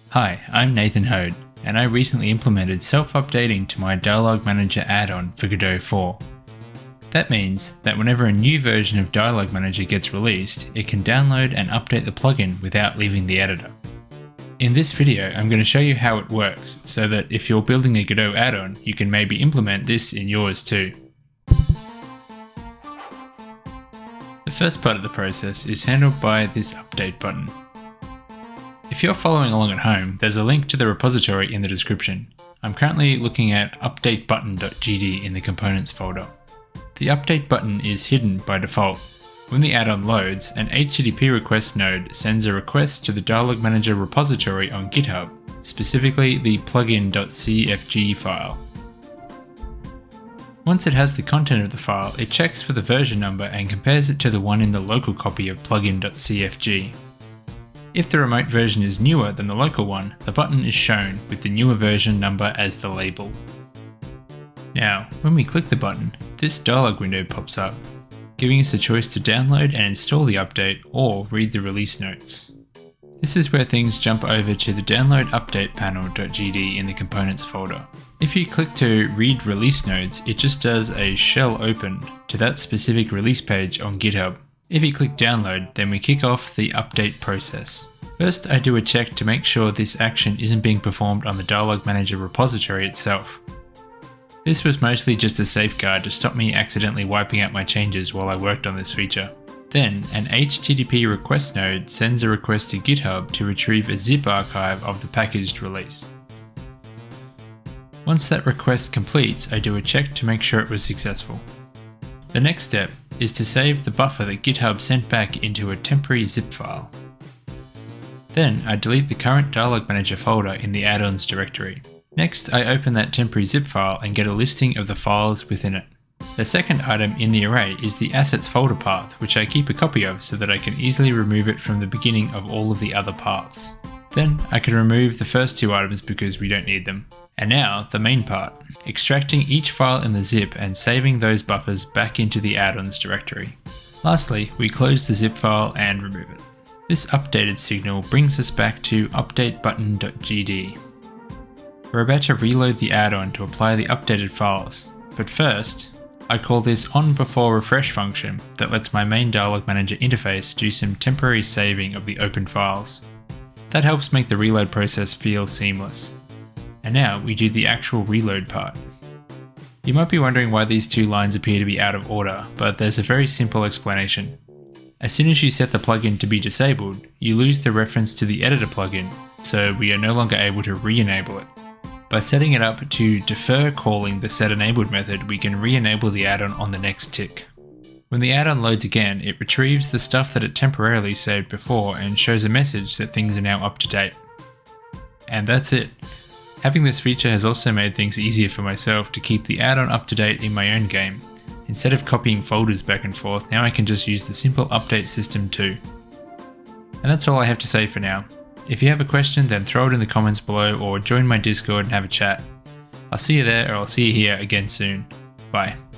Hi, I'm Nathan Hode, and I recently implemented self-updating to my Dialog Manager add-on for Godot 4. That means that whenever a new version of Dialog Manager gets released, it can download and update the plugin without leaving the editor. In this video, I'm going to show you how it works, so that if you're building a Godot add-on, you can maybe implement this in yours too. The first part of the process is handled by this update button. If you're following along at home, there's a link to the repository in the description. I'm currently looking at updatebutton.gd in the components folder. The update button is hidden by default. When the add-on loads, an HTTP request node sends a request to the Dialog Manager repository on GitHub, specifically the plugin.cfg file. Once it has the content of the file, it checks for the version number and compares it to the one in the local copy of plugin.cfg. If the remote version is newer than the local one, the button is shown with the newer version number as the label. Now, when we click the button, this dialog window pops up, giving us a choice to download and install the update or read the release notes. This is where things jump over to the download update panel.gd in the components folder. If you click to read release notes, it just does a shell open to that specific release page on GitHub. If you click download, then we kick off the update process. First, I do a check to make sure this action isn't being performed on the Dialog Manager repository itself. This was mostly just a safeguard to stop me accidentally wiping out my changes while I worked on this feature. Then, an HTTP request node sends a request to GitHub to retrieve a zip archive of the packaged release. Once that request completes, I do a check to make sure it was successful. The next step is to save the buffer that GitHub sent back into a temporary zip file. Then I delete the current Dialog Manager folder in the add-ons directory. Next, I open that temporary zip file and get a listing of the files within it. The second item in the array is the assets folder path, which I keep a copy of so that I can easily remove it from the beginning of all of the other paths. Then I can remove the first two items because we don't need them. And now, the main part, extracting each file in the zip and saving those buffers back into the add-ons directory. Lastly, we close the zip file and remove it. This updated signal brings us back to updatebutton.gd. We're about to reload the add-on to apply the updated files, but first, I call this onBeforeRefresh function that lets my main Dialog Manager interface do some temporary saving of the open files. That helps make the reload process feel seamless. And now we do the actual reload part. You might be wondering why these two lines appear to be out of order, but there's a very simple explanation. As soon as you set the plugin to be disabled, you lose the reference to the editor plugin, so we are no longer able to re-enable it. By setting it up to defer calling the setEnabled method, we can re-enable the add-on on the next tick. When the add-on loads again, it retrieves the stuff that it temporarily saved before and shows a message that things are now up to date. And that's it. Having this feature has also made things easier for myself to keep the add-on up to date in my own game. Instead of copying folders back and forth, now I can just use the simple update system too. And that's all I have to say for now. If you have a question, then throw it in the comments below or join my Discord and have a chat. I'll see you there, or I'll see you here again soon. Bye.